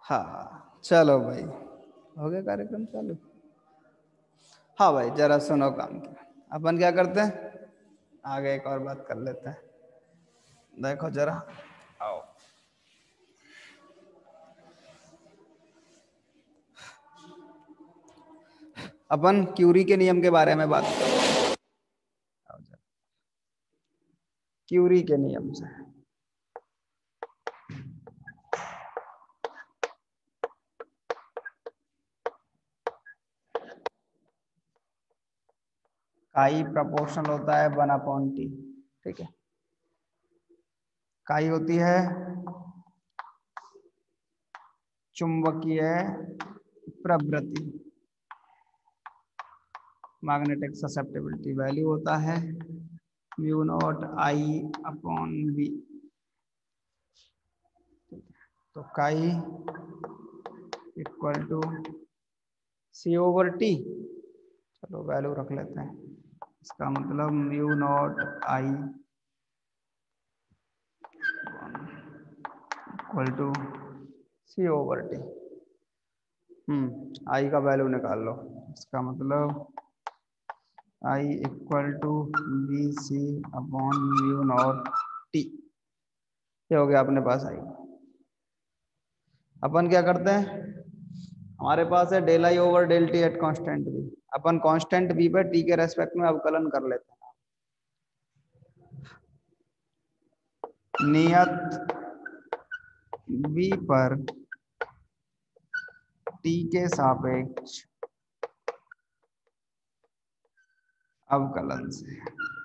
हाँ चलो भाई, हो गया कार्यक्रम चालू। हाँ भाई जरा सुनो काम की। अपन क्या करते हैं, आगे एक और बात कर लेते हैं। देखो जरा, आओ। अपन क्यूरी के नियम के बारे में बात करें। आओ जरा, क्यूरी के नियम से। काई प्रपोर्शनल होता है 1/T। ठीक है, काई होती है चुंबकीय प्रवृत्ति, मैग्नेटिक ससेप्टिबिलिटी। वैल्यू होता है mu naught I upon B. तो काई इक्वल टू C/T। चलो वैल्यू रख लेते हैं। इसका मतलब mu naught I equal to C/T। I का वैल्यू निकाल लो। इसका मतलब I equal to BC upon mu naught T. ये हो गया अपने पास आई। अपन क्या करते हैं, हमारे पास है del I over del T at constant B. अपन कांस्टेंट बी पर टी के रेस्पेक्ट में अवकलन कर लेते हैं। नियत बी पर टी के सापेक्ष अवकलन से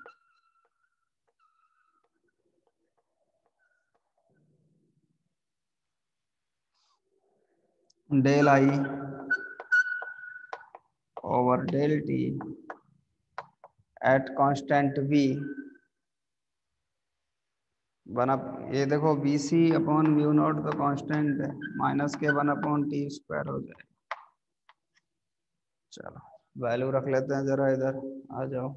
del I over del T at constant B बना, ये देखो BC अपॉन म्यू नॉट तो कांस्टेंट है, माइनस के 1/T स्क्वायर हो जाएगा। चलो वैल्यू रख लेते हैं जरा, इधर आ जाओ।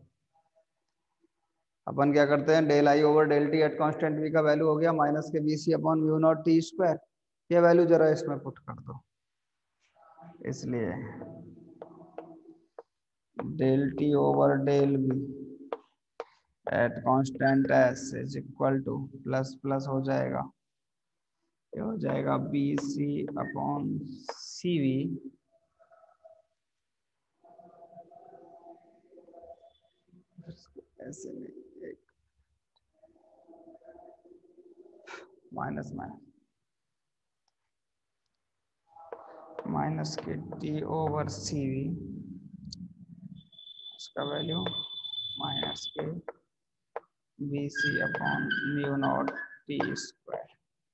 अपन क्या करते हैं, del I over del T at constant B का वैल्यू हो गया माइनस के BC upon mu naught T square. ये वैल्यू जरा इसमें पुट कर दो। इसलिए del T over del B at constant S is equal to plus plus हो जाएगा, ये हो जाएगा BC अपॉन CV ऐसे नहीं, एक माइनस माइनस के T ओवर CV, इसका वैल्यू माइनस के BC upon mu naught T square.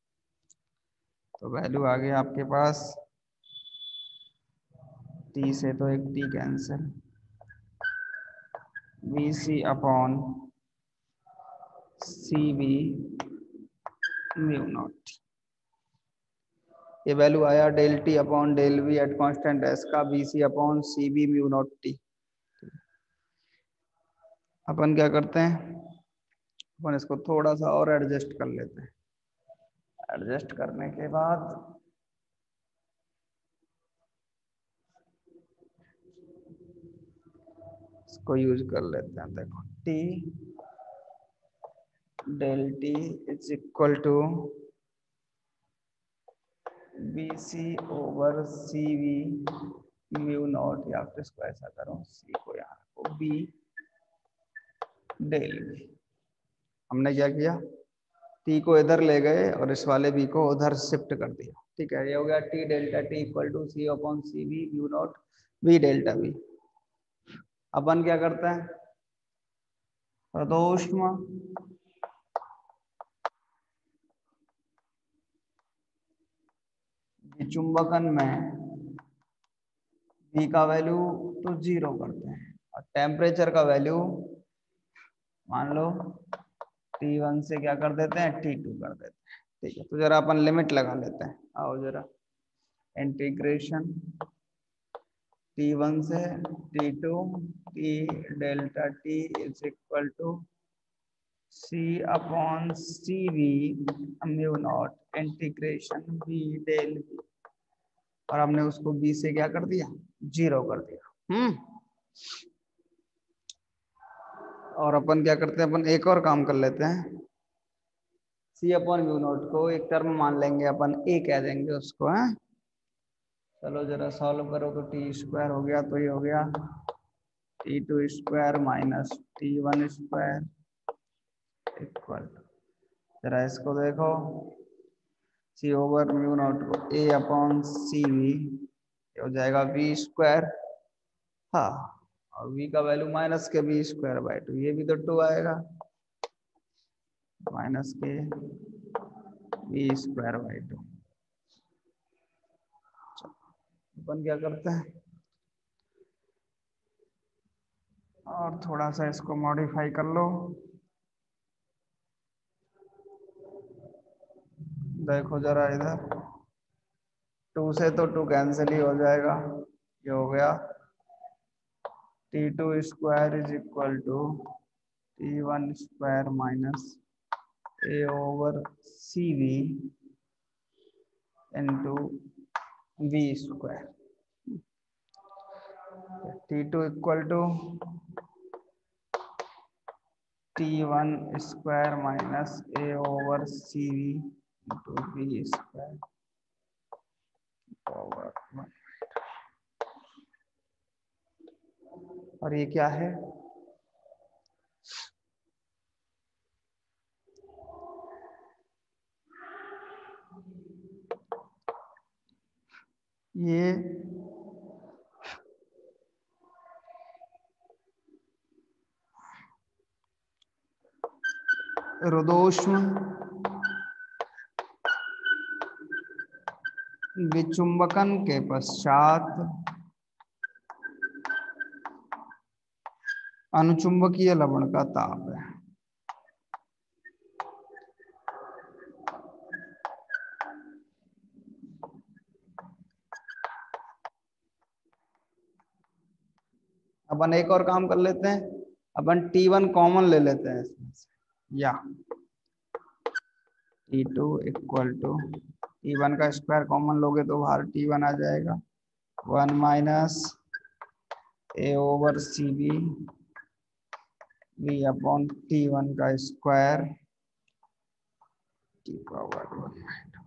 तो वैल्यू आ गया आपके पास, T से तो एक T cancel, BC upon CV mu naught. ये वैल्यू आया del T upon del V at constant S का BC upon CV mu naught T. अपन क्या करते हैं, अपन इसको थोड़ा सा और एडजस्ट कर लेते हैं। एडजस्ट करने के बाद इसको यूज कर लेते हैं। देखो T del T is equal to BC over CV mu naught, या फिर इसको ऐसा करो, C को यहाँ रखो, B डेल V। हमने क्या किया, T को इधर ले गए और इस वाले B को उधर शिफ्ट कर दिया। ठीक है, ये हो गया T delta T equal to C upon CV mu naught V delta V। अपन क्या करते हैं, प्रदोष्म चुंबकन में V का वैल्यू तो 0 करते हैं और टेम्परेचर का वैल्यू मान लो T1 से क्या कर देते हैं, T2 कर देते हैं। ठीक है, तो जरा अपन लिमिट लगा लेते हैं। आओ जरा, इंटीग्रेशन T1 से T2 T delta T is equal to C upon CV mu naught integration V del V। और हमने उसको बी से क्या कर दिया, 0 कर दिया। और अपन क्या करते हैं, अपन एक और काम कर लेते हैं, सी अपॉन म्यू नॉट को एक टर्म मान लेंगे अपन, ए कह देंगे उसको है। चलो जरा सॉल्व करो तो टी स्क्वायर हो गया, तो ये हो गया t2 square minus t1 square equal, जरा इसको देखो, सी ओवर म्यू नॉट को ए अपॉन सी वी हो जाएगा वी स्क्वायर, हाँ, और v का वैल्यू माइनस के बी स्क्वायर बाई 2, ये भी तो 2 आएगा, माइनस के बी स्क्वायर बाई 2। अपन क्या करते हैं, और थोड़ा सा इसको मॉडिफाई कर लो, देखो जरा इधर, 2 से तो 2 कैंसिल ही हो जाएगा, ये हो गया t2 square is equal to t1 square minus A over C V into V square, t2 equal to t1 square minus A over C V into V square over, और ये क्या है, ये रुदोष्म विचुंबकन के पश्चात अनुचुंबकीय लवण का ताप है। अपन एक और काम कर लेते हैं, अपन T1 कॉमन ले लेते हैं इसमें से, या T2 इक्वल टू T1 का स्क्वायर कॉमन लोगे तो बाहर T1 आ जाएगा, 1 minus A over C B V upon T1 का स्क्वायर T पावर 1।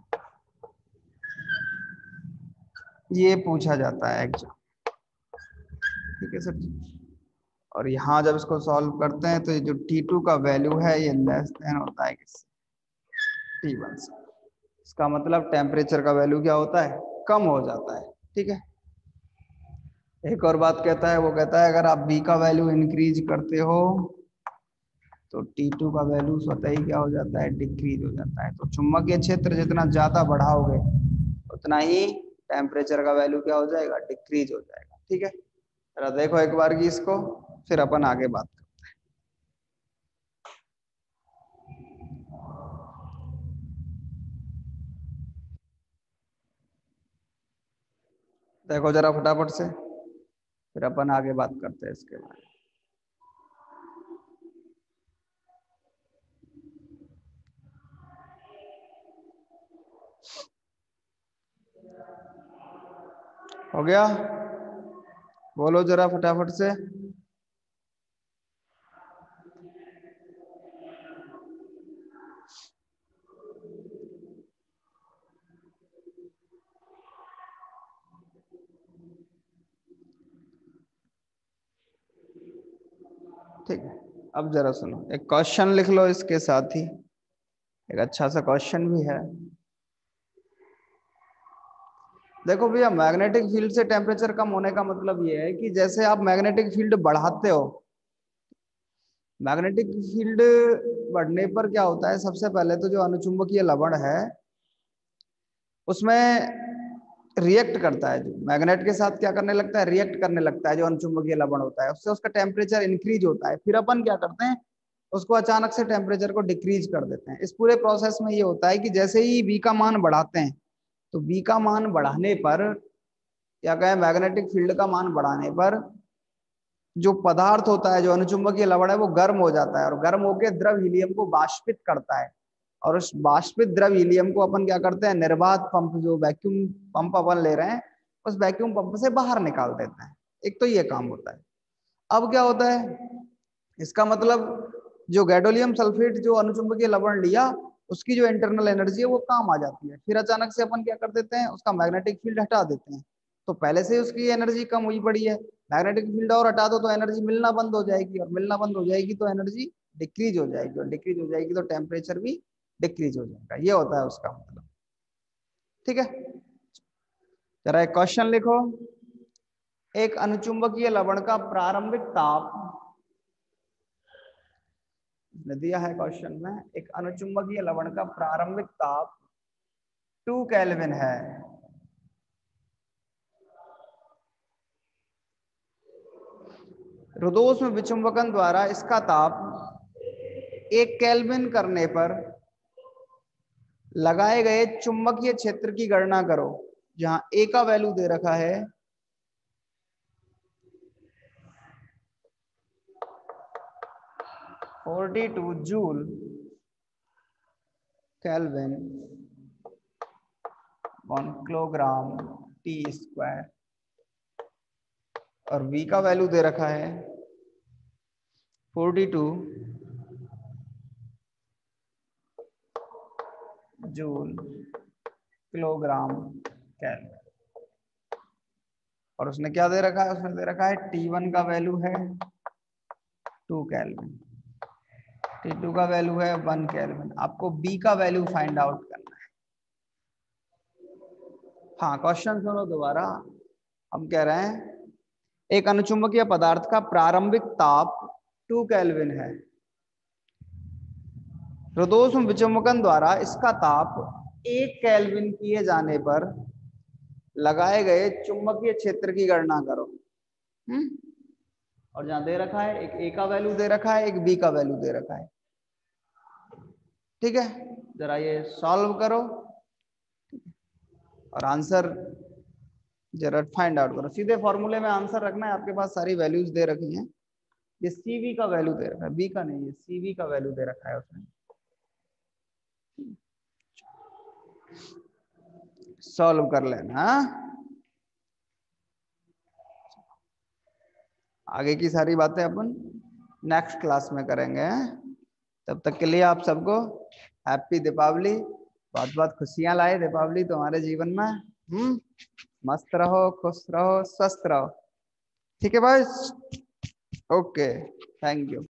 ये पूछा जाता है एग्जाम, ठीक है सर। और यहाँ जब इसको सॉल्व करते हैं तो ये जो T2 का वैल्यू है ये लेस देन होता है किससे, T1 से, इसका मतलब टेम्परेचर का वैल्यू क्या होता है, कम हो जाता है, ठीक है। एक और बात कहता है, वो कहता है अगर आप B का वैल्यू इंक्रीज करते हो तो T2 का वैल्यू स्वतः ही क्या हो जाता है, डिक्रीज हो जाता है। तो चुंबकीय क्षेत्र जितना ज्यादा बढ़ाओगे उतना ही टेम्परेचर का वैल्यू क्या हो जाएगा, डिक्रीज हो जाएगा, ठीक है। जरा देखो एक बार की इसको, फिर अपन आगे बात करते हैं। देखो जरा फटाफट से, फिर अपन आगे बात करते हैं इसके बारे में। हो गया, बोलो जरा फटाफट से। ठीक है, अब जरा सुनो, एक क्वेश्चन लिख लो इसके साथ ही, एक अच्छा सा क्वेश्चन भी है। देखो भैया, मैग्नेटिक फील्ड से टेम्परेचर कम होने का मतलब ये है कि जैसे आप मैग्नेटिक फील्ड बढ़ाते हो, मैग्नेटिक फील्ड बढ़ने पर क्या होता है, सबसे पहले तो जो अनुचुंबकीय लवण है उसमें रिएक्ट करता है, जो मैग्नेट के साथ क्या करने लगता है, रिएक्ट करने लगता है, जो अनुचुंबकीय लवण होता है उससे उसका टेम्परेचर इंक्रीज होता है। फिर अपन क्या करते हैं, उसको अचानक से टेम्परेचर को डिक्रीज कर देते हैं। इस पूरे प्रोसेस में ये होता है कि जैसे ही बी का मान बढ़ाते हैं तो बी का मान बढ़ाने पर क्या कहें, मैग्नेटिक फील्ड का मान बढ़ाने पर जो पदार्थ होता है, जो अनुचुंबकीय लवण है, वो गर्म हो जाता है और गर्म होकर द्रव हीलियम को वाष्पित करता है। और उस वाष्पित द्रव हीलियम को अपन क्या करते हैं, निर्वात पंप, जो वैक्यूम पंप अपन ले रहे हैं, उस वैक्यूम पंप से बाहर निकाल देते हैं। एक तो ये काम होता है। अब क्या होता है, इसका मतलब जो गैडोलियम सल्फेट जो अनुचुंबकीय लवण लिया, उसकी जो इंटरनल एनर्जी है वो काम आ जाती है। फिर अचानक से अपन क्या कर देते हैं, उसका मैग्नेटिक फील्ड हटा देते हैं। तो पहले से उसकी एनर्जी कम हुई पड़ी है, मैग्नेटिक फील्ड और हटा दो तो एनर्जी मिलना बंद हो जाएगी, और मिलना बंद हो जाएगी तो एनर्जी डिक्रीज हो जाएगी, और डिक्रीज हो जाएगी तो टेम्परेचर भी डिक्रीज हो जाएगा। ये होता है उसका मतलब। ठीक है, जरा एक क्वेश्चन लिखो। एक अनुचुंबकीय लवण का प्रारंभिक ताप दिया है क्वेश्चन में, एक अनुचुंबकीय लवण का प्रारंभिक ताप 2 केल्विन है। रुदोष्म विचुंबकन द्वारा इसका ताप 1 केल्विन करने पर लगाए गए चुंबकीय क्षेत्र की गणना करो। जहां ए का वैल्यू दे रखा है 42 joule kelvin one kilogram T square, और V का वैल्यू दे रखा है 42 जूल किलोग्राम केल्विन। और उसने क्या दे रखा है, उसने दे रखा है T1 का वैल्यू है 2 केल्विन, T2 का वैल्यू है 1 केल्विन। आपको B का वैल्यू फाइंड आउट करना है। हाँ, क्वेश्चन सुनो दोबारा। हम कह रहे हैं एक अनुचुंबकीय पदार्थ का प्रारंभिक ताप 2 केल्विन है। रुदोष्म विचुंबकन द्वारा इसका ताप 1 केल्विन किए जाने पर लगाए गए चुंबकीय क्षेत्र की गणना करो। और जहां दे रखा है एक ए का वैल्यू दे रखा है, एक बी का वैल्यू दे रखा है। ठीक है, जरा ये सॉल्व करो और आंसर जरा फाइंड आउट करो। सीधे फॉर्मूले में आंसर रखना है, आपके पास सारी वैल्यूज दे रखी हैं। ये सीवी का वैल्यू दे रखा है, बी का नहीं, ये सीवी का वैल्यू दे रखा है उसने। सॉल्व कर लेना। आगे की सारी बातें अपन नेक्स्ट क्लास में करेंगे। तब तक के लिए आप सबको हैप्पी दीपावली। बहुत बहुत खुशियां लाए दीपावली तुम्हारे जीवन में। मस्त रहो, खुश रहो, स्वस्थ रहो। ठीक है भाई, ओके, थैंक यू।